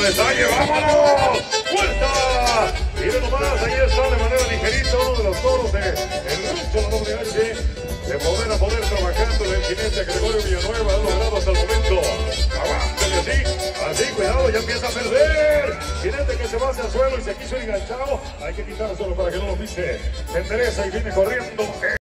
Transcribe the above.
detalle, vámonos. ¡Vuelta! Miren nomás, ahí está de manera ligerita uno de los toros de el rancho La Doble H. De poder a poder trabajando el jinete Gregorio Villanueva, ha logrado hasta el momento. Aguántale así, cuidado, ya empieza a perder. Jinete que se va hacia el suelo y se quiso ir enganchado. Hay que quitárselo para que no lo pise. Se endereza y viene corriendo.